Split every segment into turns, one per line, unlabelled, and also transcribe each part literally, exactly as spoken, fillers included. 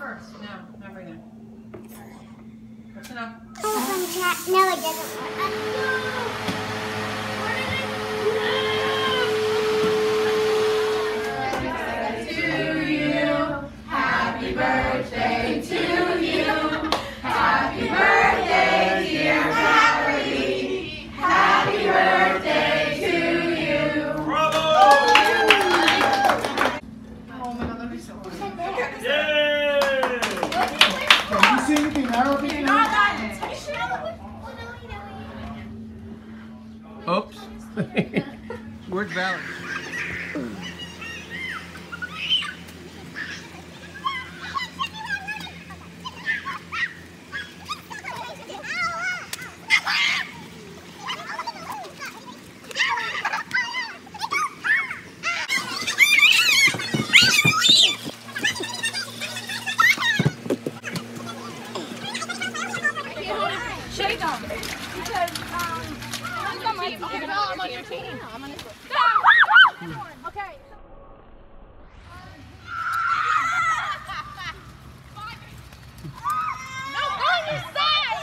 first. No, not right now. That's enough.
No, it doesn't work.
Happy birthday to you. Happy birthday, dear Valerie. Happy birthday to you.
Bravo! Oh my God, that'd be so hard.
Yay!
Can you see anything narrow thing now?
Oops. Where's Valerie?
Shake them. Because, um, I'm on my team. Okay, no, I'm on your team. I'm on this one. Okay. No, on your side!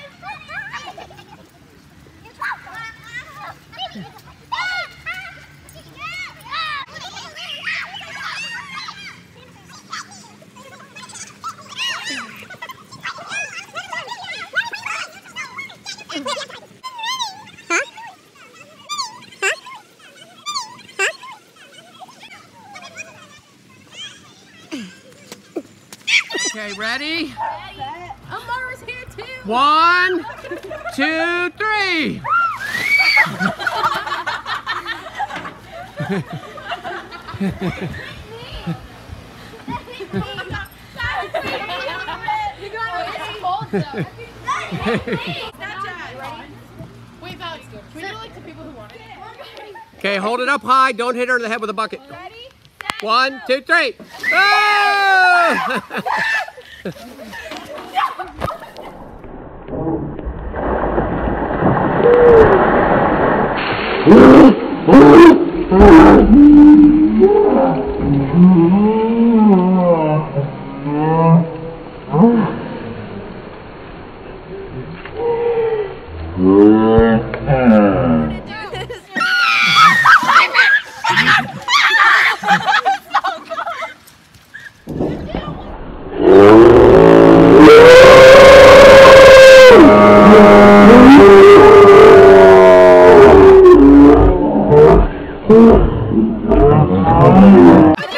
Okay, ready?
Amara's here too.
One, two, three.
You got it. It's cold though. Wait, Val, can we do like the people who want it?
Okay, hold it up high. Don't hit her in the head with a bucket.
Ready?
One, two, three. Oh!
Oh,